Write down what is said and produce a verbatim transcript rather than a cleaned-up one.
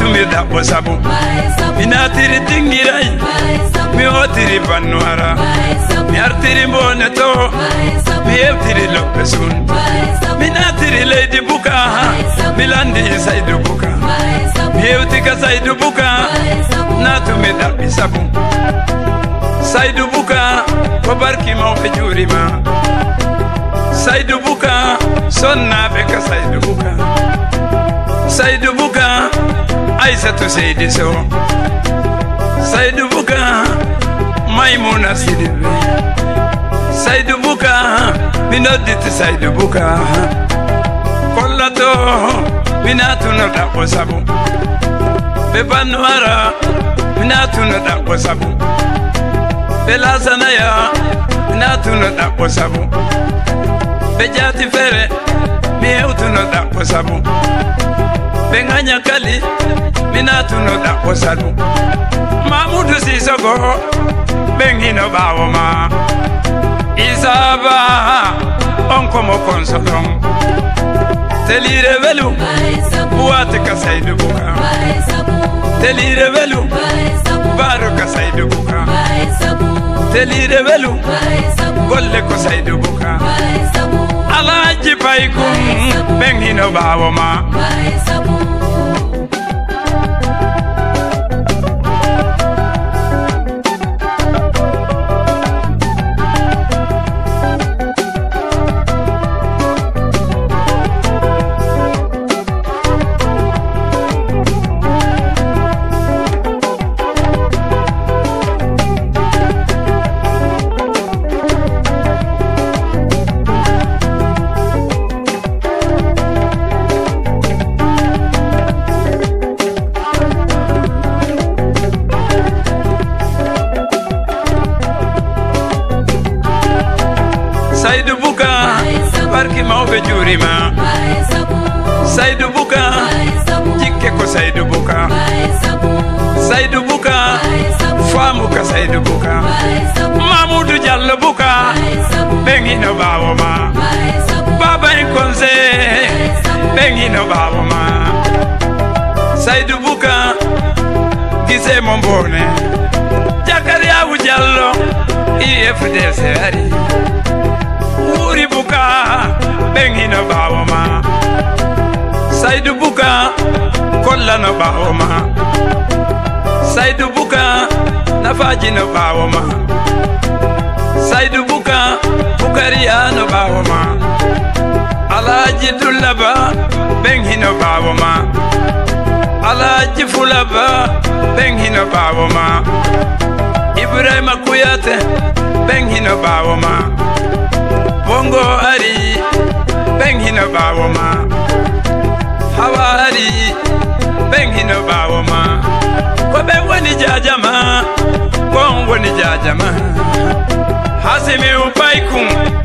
natumi da bosabu minatiri dingirai mi otiri banwara mi artiri boneto mi evtiri lopesun minatiri lady buka milandi saidu buka mi evtika saidu buka natumi da bisabu saidu buka kobarki mo fejurima saidu buka sonna beka saidu buka saidu buka aisatu saidi so saidu buka maimuna sidibe saidu buka minodit saidu buka kollato minatu no da bosabu bebanwara minatu no da bosabu belasanaya minatu no da bosabu bejati fere mieutu no da bosabu benganya kali minatu no da bosabu mamudu sisogo bengino bawoma isaba onko mo konsolong telire velu buate ka saidu buka telire velu baro ka saidu buka telire velu golle ko saidu buka alaji paikum bengino bawoma saidu buka barki mawbe jurima saidu buka jikke ko saidu buka saidu buka famu ka saidu buka mamudu jallo buka bengino bawoma baba en konse bengino bawoma saidu buka gise mombone jakaria bu jallo ifde sari uri buka bengino bawoma saidu buka kollano bawoma saidu buka nafajino bawoma saidu buka bukariano bawoma alaji dullaba bengino bawoma alaji fulaba bengino bawoma ibrahima kuyate bengino bawoma bongo ari bengino bawoma hawa ari bengino bawoma ko bengoni jajama bongo ni jajama hasimi upaikum